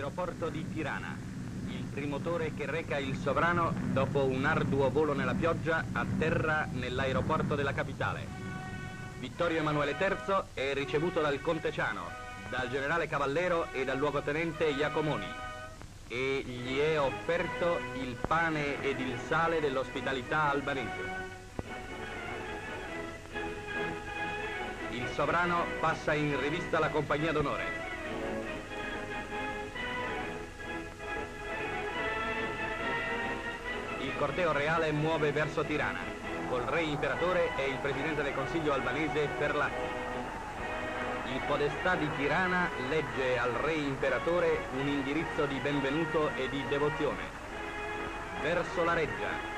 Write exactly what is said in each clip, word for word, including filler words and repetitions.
Aeroporto di Tirana. Il trimotore che reca il sovrano, dopo un arduo volo nella pioggia, atterra nell'aeroporto della capitale. Vittorio Emanuele terzo è ricevuto dal conte Ciano, dal generale Cavallero e dal luogotenente Iacomoni, e gli è offerto il pane ed il sale dell'ospitalità albanese. Il sovrano passa in rivista la compagnia d'onore. Il corteo reale muove verso Tirana, col re imperatore e il presidente del Consiglio albanese Ferlati. Il podestà di Tirana legge al re imperatore un indirizzo di benvenuto e di devozione. Verso la reggia.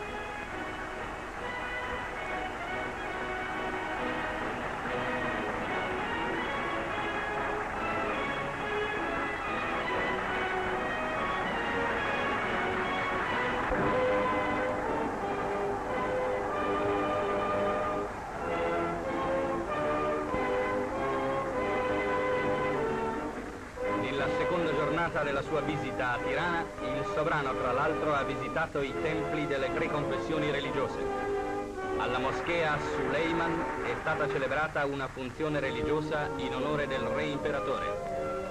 Nella seconda giornata della sua visita a Tirana, il sovrano tra l'altro ha visitato i templi delle tre confessioni religiose. Alla moschea Suleiman è stata celebrata una funzione religiosa in onore del re imperatore.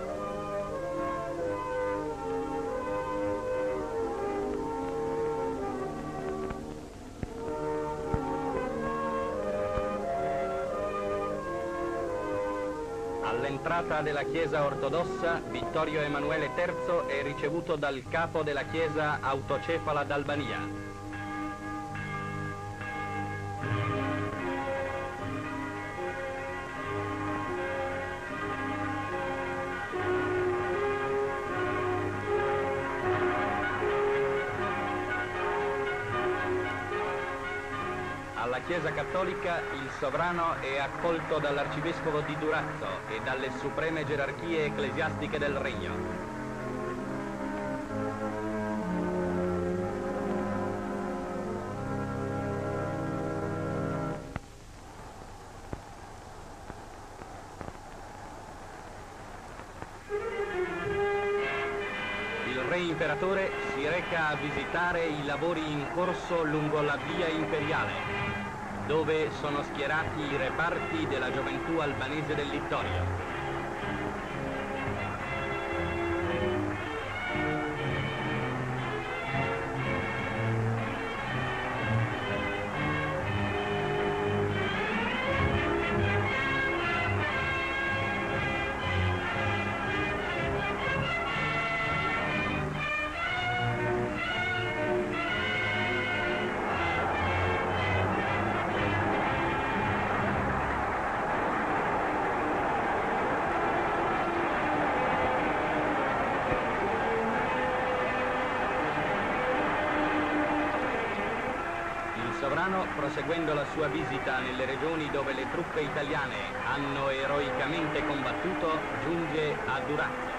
All'entrata della Chiesa ortodossa, Vittorio Emanuele terzo è ricevuto dal capo della Chiesa autocefala d'Albania. Alla Chiesa Cattolica il sovrano è accolto dall'arcivescovo di Durazzo e dalle supreme gerarchie ecclesiastiche del regno. Il re imperatore si reca a visitare i lavori in corso lungo la via imperiale, dove sono schierati i reparti della gioventù albanese del Littorio. Il sovrano, proseguendo la sua visita nelle regioni dove le truppe italiane hanno eroicamente combattuto, giunge a Durazzo.